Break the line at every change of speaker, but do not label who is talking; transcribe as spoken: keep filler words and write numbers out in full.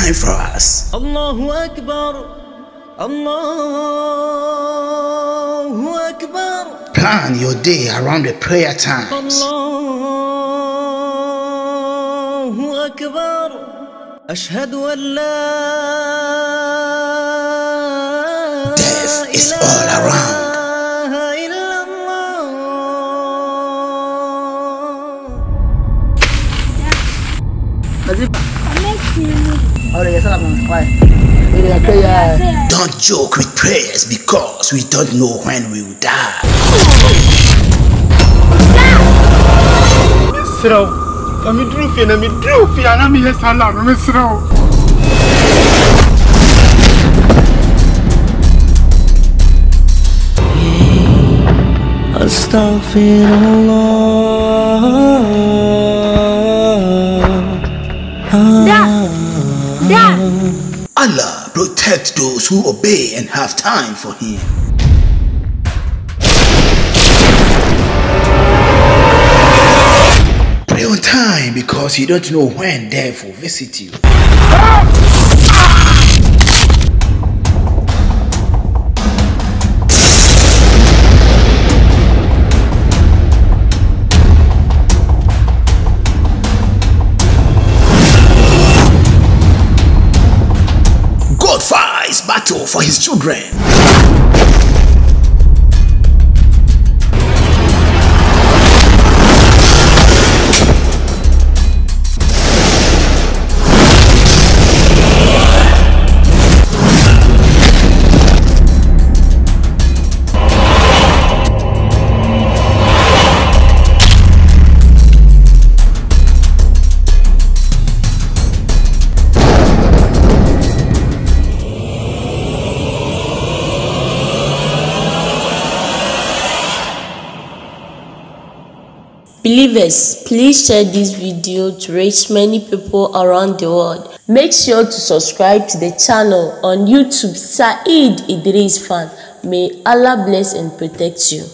time for us.
Allahu Akbar, Allahu Akbar.
Plan your day around the prayer times.
Allahu Akbar. Ashhadu an la.
Death is all around. Don't joke with prayers because we don't know when we will die. Allah protect those who obey and have time for Him. Pray on time because you don't know when death will visit you. God fights battle for His children.
Believers, please share this video to reach many people around the world. Make sure to subscribe to the channel on YouTube, Saeed Idris Fan. May Allah bless and protect you.